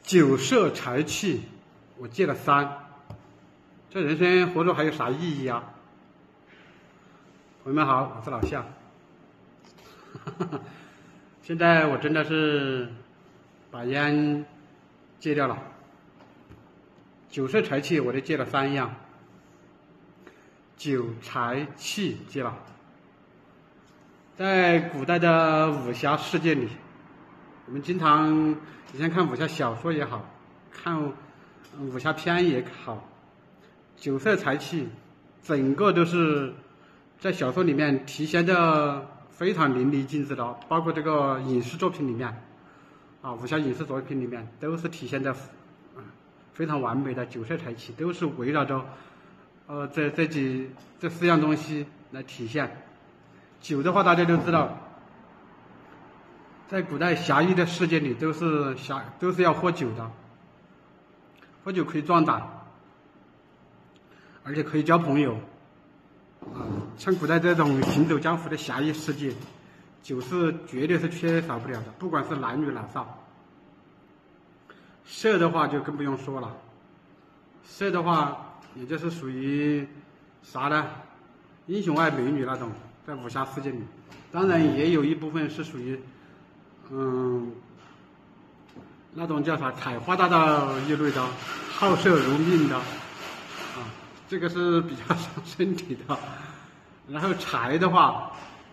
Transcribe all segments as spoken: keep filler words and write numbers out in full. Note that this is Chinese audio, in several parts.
酒色财气，我戒了三，这人生活着还有啥意义啊？朋友们好，我是老夏。现在我真的是把烟戒掉了，酒色财气我都戒了三样，酒财气戒了。在古代的武侠世界里，我们经常以前看武侠小说也好，看武侠片也好，酒色财气整个都是在小说里面体现的非常淋漓尽致的，包括这个影视作品里面啊，武侠影视作品里面都是体现的非常完美的酒色财气，都是围绕着呃这这几这四样东西来体现。酒的话大家都知道，在古代侠义的世界里都是侠都是要喝酒的，喝酒可以壮胆，而且可以交朋友啊。像古代这种行走江湖的侠义世界，酒是绝对是缺少不了的，不管是男女老少。色的话就更不用说了，色的话也就是属于啥呢？英雄爱美女那种，在武侠世界里，当然也有一部分是属于嗯，那种叫啥采花大盗一类的，好色如命的啊，这个是比较伤身体的。然后财的话，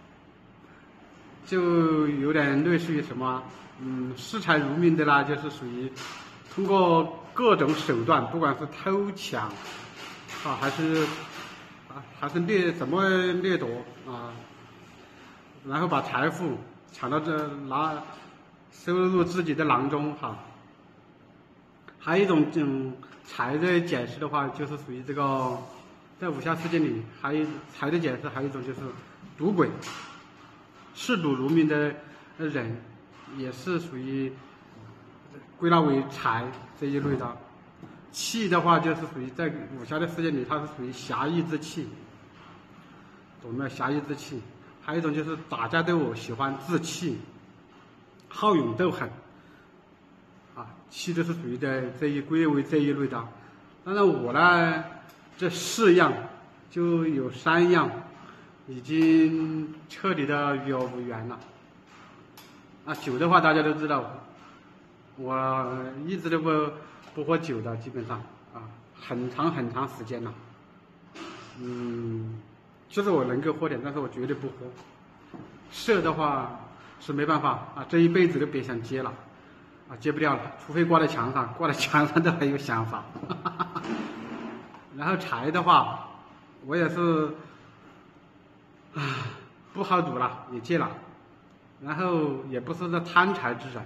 就有点类似于什么，嗯，视财如命的啦，就是属于通过各种手段，不管是偷抢啊，还是啊，还是掠怎么掠夺啊，然后把财富抢到这拿收入自己的囊中哈。还有一种嗯财的解释的话，就是属于这个在武侠世界里，还有财的解释，还有一种就是赌鬼，嗜赌如命的人也是属于归纳为财这一类的。气的话就是属于在武侠的世界里，它是属于侠义之气，懂没有？侠义之气。还有一种就是打架斗殴喜欢志气，好勇斗狠啊，气都是属于在这一归为这一类的。当然我呢，这四样就有三样已经彻底的与我无缘了。啊，酒的话大家都知道，我一直都不不喝酒的，基本上啊，很长很长时间了。嗯。就是我能够喝点，但是我绝对不喝。色的话是没办法啊，这一辈子都别想戒了，啊，戒不掉了，除非挂在墙上，挂在墙上都还有想法。然后财的话，我也是，啊，不好赌了，也戒了。然后也不是个贪财之人，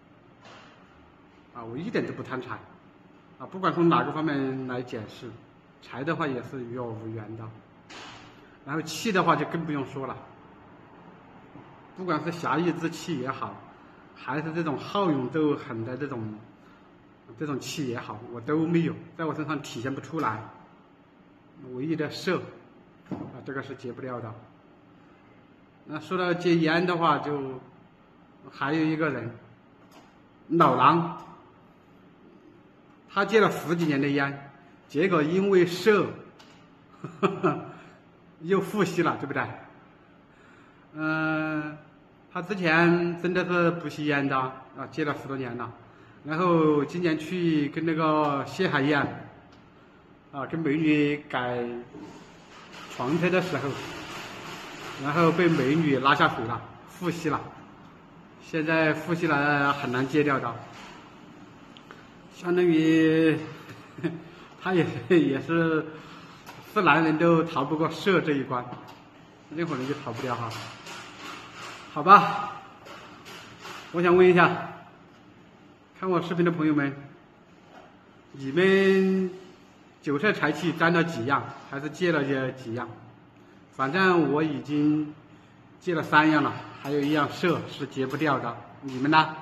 啊，我一点都不贪财，啊，不管从哪个方面来解释，财的话也是与我无缘的。然后气的话就更不用说了，不管是侠义之气也好，还是这种好勇斗狠的这种这种气也好，我都没有，在我身上体现不出来。唯一的色啊，这个是戒不掉的。那说到戒烟的话，就还有一个人老狼，他戒了十几年的烟，结果因为色呵呵又复吸了，对不对？嗯、呃，他之前真的是不吸烟的啊，戒了十多年了。然后今年去跟那个谢海燕啊，跟美女改床车的时候，然后被美女拉下水了，复吸了。现在复吸了很难戒掉的，相当于他也也是。是男人都逃不过色这一关，任何人就逃不掉哈。好吧，我想问一下，看我视频的朋友们，你们酒色财气沾了几样，还是戒了这几样？反正我已经戒了三样了，还有一样色是戒不掉的，你们呢？